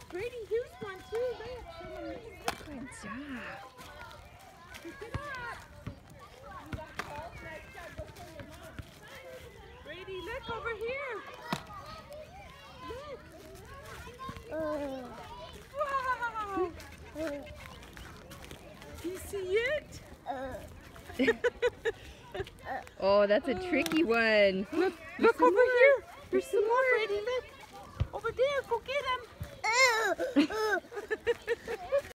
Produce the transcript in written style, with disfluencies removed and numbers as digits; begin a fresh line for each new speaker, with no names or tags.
Brady, here's one too. Look.
Good job.
Pick it up. Brady, look over here. Look. Wow. Do you see it?
Oh, that's a tricky one.
Look over here. There's some more, Brady. Look. Over there. Go get him.